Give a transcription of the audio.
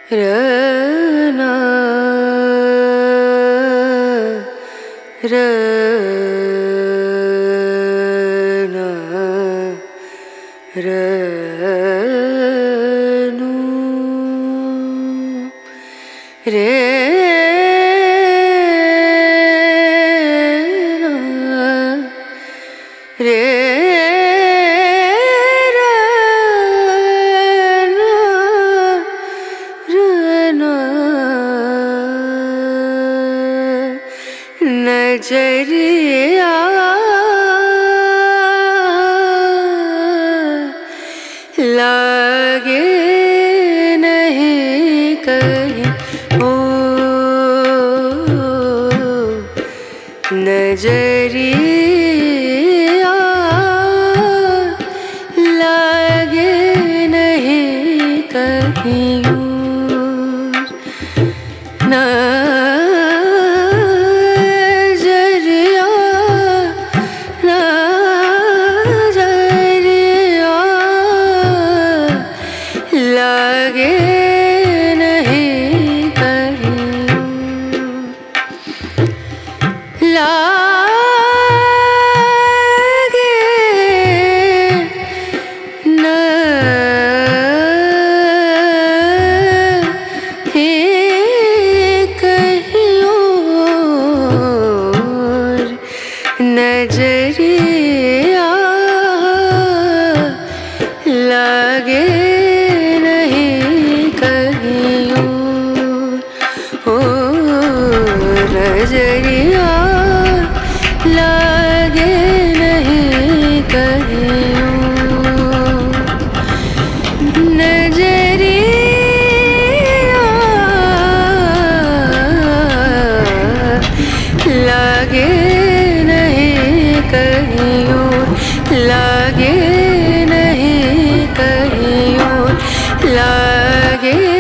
रना रना रनु रे रे नजरिया लागे नहीं कहीं ओ नजरिया लागे नहीं कहीं लागे नहीं कहीं लागे नहीं कहीं और नजरिया लागे नजरिया लागे नहीं कहीं नजरिया लागे नहीं कहीं लागे नहीं कहीं लागे